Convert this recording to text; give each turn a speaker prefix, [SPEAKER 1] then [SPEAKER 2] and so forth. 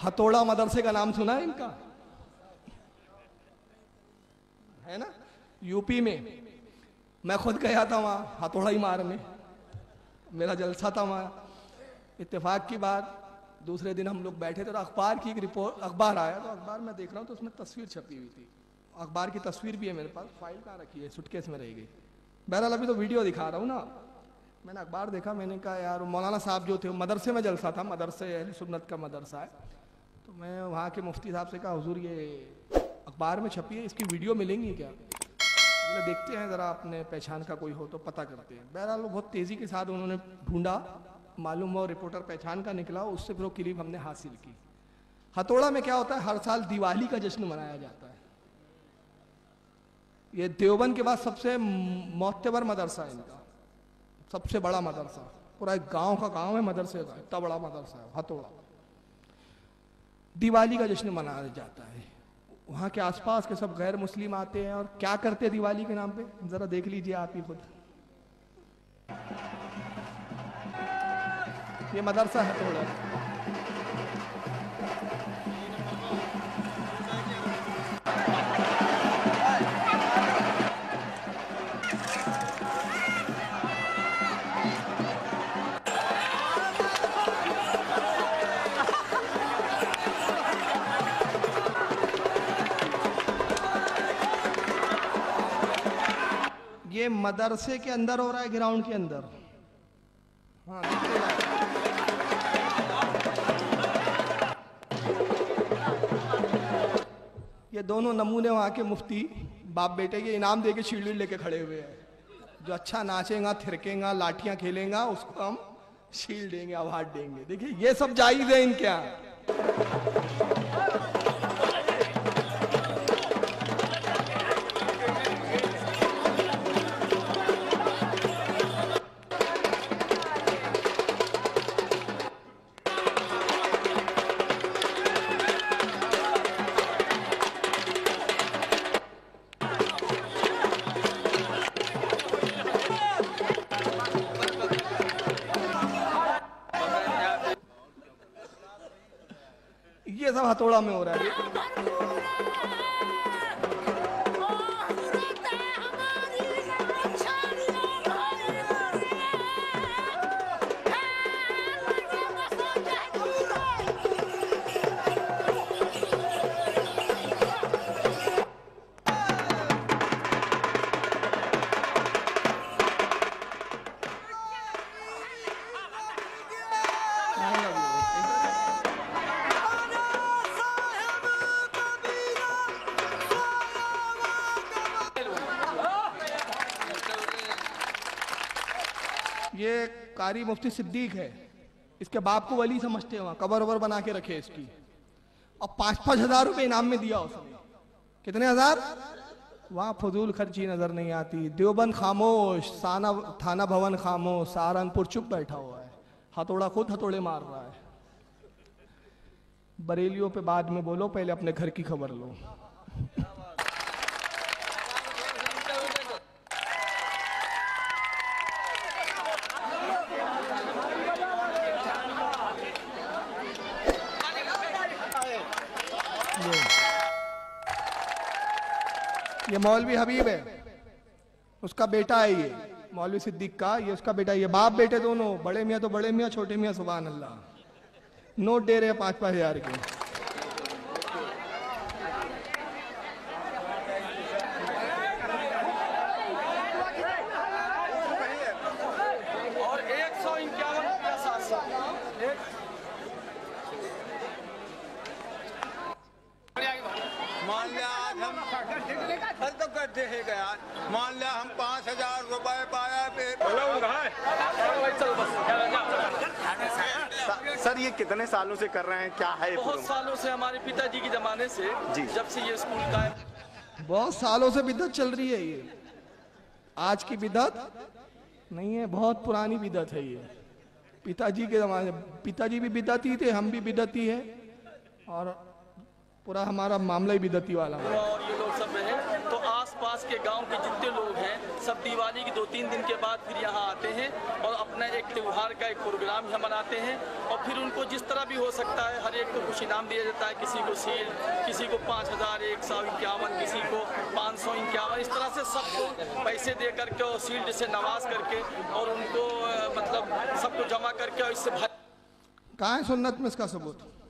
[SPEAKER 1] हथौड़ा मदरसे का नाम सुना है इनका? है ना, यूपी में। मैं खुद गया था वहाँ हथौड़ा ही मारने, मेरा जलसा था वहाँ। इत्तेफाक की बात, दूसरे दिन हम लोग बैठे थे तो अखबार की एक रिपोर्ट, अखबार आया तो अखबार मैं देख रहा हूँ तो उसमें तस्वीर छपी हुई थी। अखबार की तस्वीर भी है मेरे पास, फाइल कहाँ रखी है, सुटकेस में रह गई। बहरहाल अभी तो वीडियो दिखा रहा हूँ ना। मैंने अखबार देखा, मैंने कहा यार मौलाना साहब जो थे, मदरसे में जलसा था, मदरसे अहले सुन्नत का मदरसा है, तो मैं वहाँ के मुफ्ती साहब से कहा हुजूर ये अखबार में छपी है, इसकी वीडियो मिलेंगी क्या? बोले देखते हैं ज़रा, अपने पहचान का कोई हो तो पता करते हैं। बहरहाल बहुत तेज़ी के साथ उन्होंने ढूंढा, मालूम हुआ रिपोर्टर पहचान का निकला, उससे फिर वो क्लिप हमने हासिल की। हथौड़ा में क्या होता है, हर साल दिवाली का जश्न मनाया जाता है। ये देवबंद के बाद सबसे मोतबर मदरसा है इनका, सबसे बड़ा मदरसा, पूरा एक गांव का गांव है मदरसे का, इतना बड़ा मदरसा है हथौड़ा। दिवाली का जश्न मनाया जाता है, वहाँ के आसपास के सब गैर मुस्लिम आते हैं और क्या करते हैं दिवाली के नाम पे, जरा देख लीजिए आप ही खुद। ये मदरसा हथौड़ा। ये मदरसे के अंदर हो रहा है, ग्राउंड के अंदर। हाँ, ये दोनों नमूने वहाँ के मुफ्ती बाप बेटे के इनाम दे के शील्ड लेके खड़े हुए हैं। जो अच्छा नाचेगा, थिरकेगा, लाठियां खेलेगा, उसको हम शील्ड देंगे, अवार्ड देंगे। देखिए ये सब जायज है इनके यहाँ। ये सब हथौड़ा में हो रहा है। ये कारी मुफ्ती सिद्दीक है, इसके बाप को वली समझते हैं, वहाँ कबर वबर बना के रखे इसकी, और 5-5 हजार रुपए इनाम में दिया उसने। कितने हजार? वहाँ फजूल खर्ची नजर नहीं आती। देवबंद खामोश, थाना भवन खामोश, सहारनपुर चुप बैठा हुआ है, हथौड़ा खुद हथौड़े मार रहा है। बरेलियों पे बाद में बोलो, पहले अपने घर की खबर लो। ये मौलवी हबीब है, उसका बेटा है ये मौलवी सिद्दीक का, ये उसका बेटा है। ये बाप बेटे दोनों, बड़े मियाँ तो बड़े मियाँ, छोटे मियाँ सुभान अल्लाह। नोट दे रहे हैं 5-5 हजार के।
[SPEAKER 2] और 151 रुपया 700।
[SPEAKER 3] मान लिया आज हम हल तो करते हैं यार, मान लिया हम 5,000 रुपए पाया
[SPEAKER 4] सर ये कितने सालों से कर रहे हैं, क्या है?
[SPEAKER 2] बहुत सालों से, हमारे पिताजी के जमाने से
[SPEAKER 4] जी।
[SPEAKER 2] जब से ये स्कूल का है,
[SPEAKER 1] बहुत सालों से बिदअत चल रही है। ये आज की बिदअत नहीं है, बहुत पुरानी बिदअत है ये। पिताजी के जमाने, पिताजी भी बिदअती थे, हम भी बिदअती है, और पूरा हमारा मामला ही बिदअती वाला है।
[SPEAKER 2] और ये लोग सब हैं, तो आस पास आसपास के गांव के जितने लोग हैं सब दिवाली के 2-3 दिन के बाद फिर यहाँ आते हैं और अपना एक त्यौहार का एक प्रोग्राम यहाँ मनाते हैं। और फिर उनको जिस तरह भी हो सकता है हर एक को कुछ इनाम दिया जाता है, किसी को शील्ड, किसी को 5,151, किसी को 551, इस तरह से सबको पैसे दे करके और शील्ड से नवाज करके और उनको मतलब सबको जमा करके और इससे
[SPEAKER 1] कहाँ है सुन्नत में इसका सबूत?